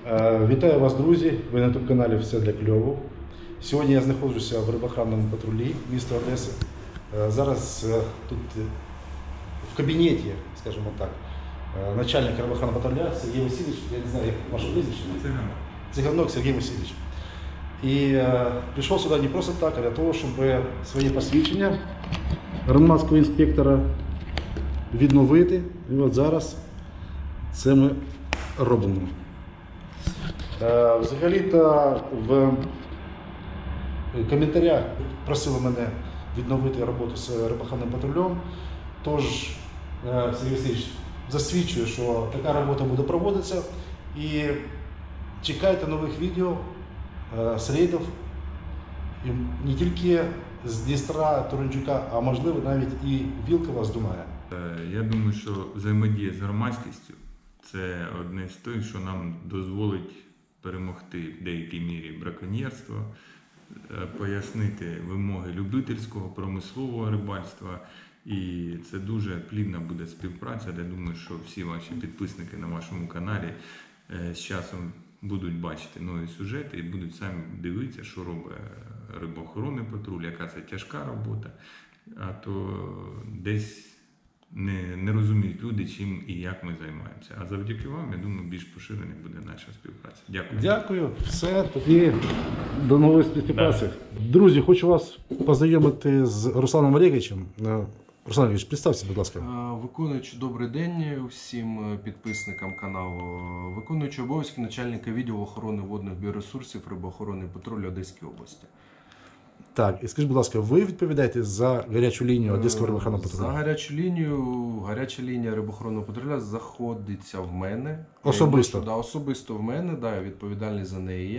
Вітаю вас, друзі! Ви на YouTube-каналі «Все для кльову». Сьогодні я знаходжуся в рибоохоронному патрулі міста Одеси. Зараз тут в кабінеті, скажімо так, начальник рибоохоронного патруля Сергій Васильович, я не знаю, як ваше прізвище? Циганок Сергій Васильович. І прийшов сюди не просто так, а для того, щоб своє посвідчення громадського інспектора відновити. І от зараз це ми робимо. Взагалі-то в коментарях просили мене відновити роботу з рибоохоронним патрулем. Тож Сергій Васильович засвідчує, що така робота буде проводитися. І чекайте нових відео з рейдів, і не тільки з Дністра, Туранчука, а можливо навіть і Вілкова з Дуная. Я думаю, що взаємодія з громадськістю – це одне з тих, що нам дозволить перемогти в деякій мірі браконьєрство, пояснити вимоги любительського, промислового рибальства. І це дуже плідна буде співпраця. Я думаю, що всі ваші підписники на вашому каналі з часом будуть бачити нові сюжети і будуть самі дивитися, що робить рибоохоронний патруль, яка це тяжка робота, а то десь не розуміють люди, чим і як ми займаємося. А завдяки вам, я думаю, більш поширеною буде наша співпраця. Дякую. Дякую. Все, тоді до нової співпраці. Друзі, хочу вас познайомити з Русланом Олеговичем. Руслан Олегович, представся, будь ласка. Виконуючи, добрий день усім підписникам каналу. Виконуючи обов'язки начальника відділу охорони водних біоресурсів рибоохоронний патруль Одеської області. Так, і скажіть, будь ласка, ви відповідаєте за гарячу лінію Одеського рибоохоронного патруля? За гаряча лінія рибоохоронного патруля знаходиться в мене. Особисто? Особисто в мене, я відповідальний за неї.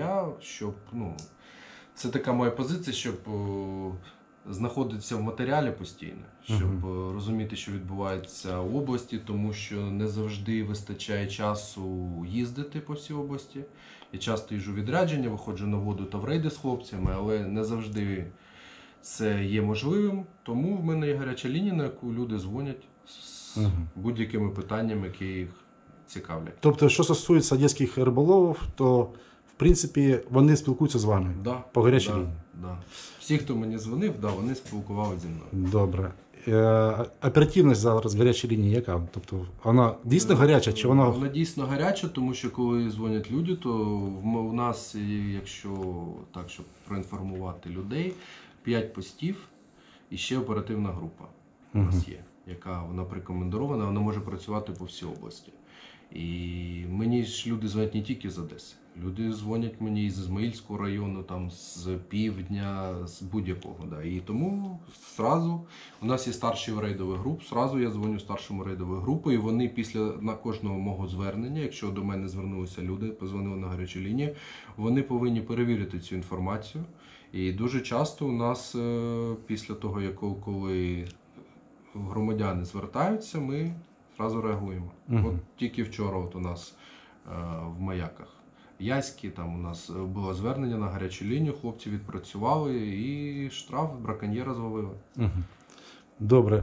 Це така моя позиція, щоб знаходитися в матеріалі постійно, щоб розуміти, що відбувається в області, тому що не завжди вистачає часу їздити по всій області. Я часто їжджу відрядження, виходжу на воду та в рейди з хлопцями, але не завжди це є можливим. Тому в мене є гаряча лінія, на яку люди дзвонять з будь-якими питаннями, які їх цікавлять. Тобто, що стосується одеських риболовів, то в принципі вони спілкуються з вами по гарячій лінії? Да. Всі, хто мені дзвонив, вони спілкувалися зі мною. Добре. Оперативність зараз гарячої лінії яка? Тобто вона дійсно гаряча? Чи вона... Вона дійсно гаряча, тому що коли дзвонять люди, то у нас, якщо так, щоб проінформувати людей, 5 постів і ще оперативна група у нас є, яка вона прикомендована, вона може працювати по всій області. І мені ж люди дзвонять не тільки з Одеси. Люди дзвонять мені з Ізмаїльського району, з півдня, з будь-якого. І тому зразу у нас є старші рейдові групи, зразу я дзвоню старшому рейдовій групі, і вони на кожного мого звернення, якщо до мене звернулися люди, позвонили на гарячу лінію, вони повинні перевірити цю інформацію. І дуже часто у нас після того, коли громадяни звертаються, ми зразу реагуємо. От тільки вчора у нас в Маяках Яськи, там у нас було звернення на гарячу лінію, хлопці відпрацювали і штраф браконьєра звалили. Добре.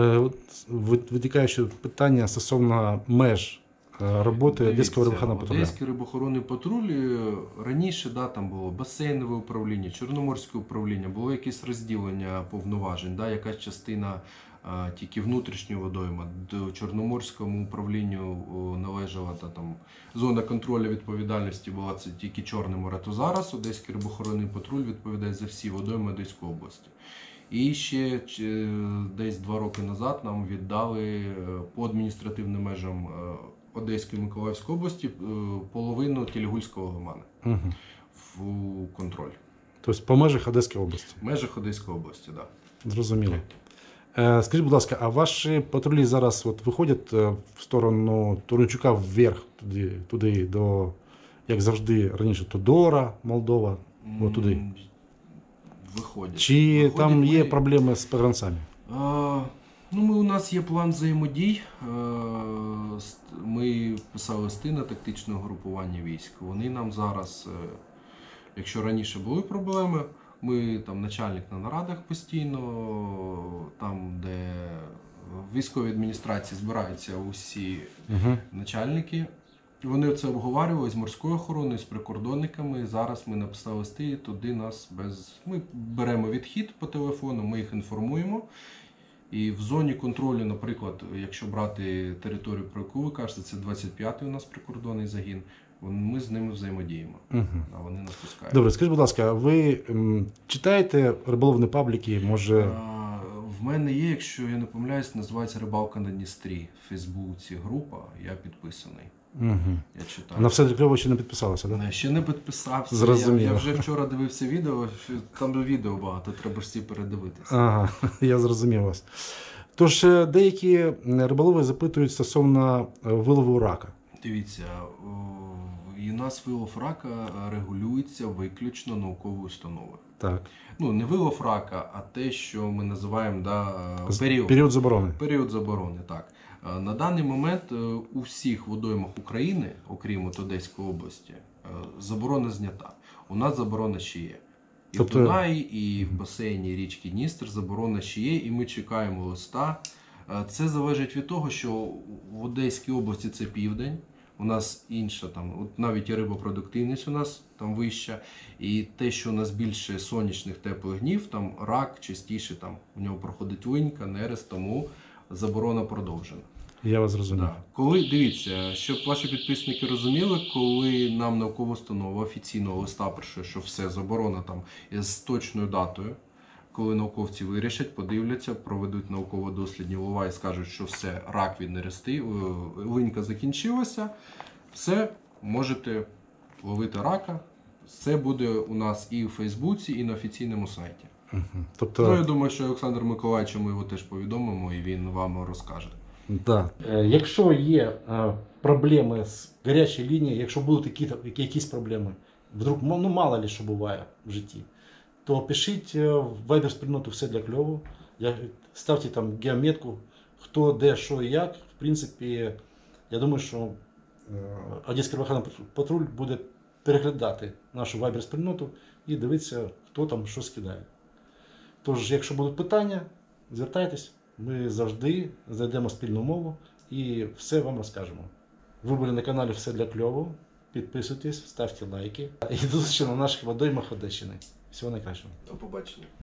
Витікає ще питання стосовно меж роботи Одеського рибоохоронного патруля. Одеський рибоохоронний патруль раніше там було басейнове управління, Чорноморське управління, було якесь розділення повноважень, якась частина тільки внутрішнього водойма. До Чорноморському управлінню належала зона контролю відповідальності, була це тільки Чорне море. То зараз Одеський рибоохоронний патруль відповідає за всі водойми Одеської області. І ще десь 2 роки назад нам віддали по адміністративним межам Одеської Миколаївської області половину Телегульського лиману в контроль. Тобто по межах Одеської області? В межах Одеської області, так. Зрозуміло. Скажіть, будь ласка, а ваші патрулі зараз виходять в сторону Туранчука вверх, туди до, як завжди, раніше, Тодора, Молдова, туди? Виходять. Чи там є проблеми з погранцями? У нас є план взаємодій. Ми писали листи на тактичне групування військ. Вони нам зараз, якщо раніше були проблеми, ми начальник на нарадах постійно, там, де в військовій адміністрації збираються усі начальники Вони це обговорювали з морською охороною, з прикордонниками. Зараз ми написали листи, і туди нас Ми беремо відхід по телефону, ми їх інформуємо. І в зоні контролю, наприклад, якщо брати територію, про яку ви кажете, це 25-й у нас прикордонний загін, ми з ними взаємодіємо, а вони нас пускають. Добре, скажіть, будь ласка, ви читаєте риболовні пабліки, може... В мене є, якщо я не помиляюсь, називається «Рибалка на Дністрі» в Фейсбуці група, я підписаний. Я читаю. На все для кльову ще не підписалося, так? Да? Ще не підписався. Зрозуміло. Я вже вчора дивився відео, там відео багато, треба ж всі передивитися. Ага, я зрозумів вас. Тож, деякі риболови запитують стосовно вилову рака. Дивіться, і у нас вилов рака регулюється виключно науковою установою. Так. Ну, не вилов рака, а те, що ми називаємо період. Період заборони. Період заборони, так. На даний момент у всіх водоймах України, окрім Одеської області, заборона знята. У нас заборона ще є. І в Дунаї, і в басейні річки Дністр заборона ще є, і ми чекаємо листа. Це залежить від того, що в Одеській області це південь, у нас інша, там, от навіть і рибопродуктивність у нас там вища, і те, що у нас більше сонячних теплих днів, там рак частіше, там у нього проходить линька, нерест, тому заборона продовжена. Я вас зрозумів. Да. Дивіться, щоб ваші підписники розуміли, коли нам наукова установа офіційного листа пише, що все, заборона там з точною датою, коли науковці вирішать, подивляться, проведуть науково-дослідні лова і скажуть, що все, рак від нерести, линька закінчилася, все, можете ловити рака. Це буде у нас і в Фейсбуці, і на офіційному сайті. Тобто... Я думаю, що Олександр Миколаївич, ми його теж повідомимо, і він вам розкаже. Да. Якщо є проблеми з гарячою лінією, якщо будуть якісь проблеми, вдруг, ну мало ли що буває в житті, то пишіть в вайбер-спільноту «Все для кльову», ставте там геометку, хто, де, що і як. В принципі, я думаю, що Одеський рибохоронний патруль буде переглядати нашу вайбер-спільноту і дивитися, хто там що скидає. Тож, якщо будуть питання, звертайтесь. Ми завжди знайдемо спільну мову і все вам розкажемо. Ви були на каналі «Все для кльову». Підписуйтесь, ставте лайки. І до зустрічі на наших водоймах Одещини. Всього найкращого. До побачення.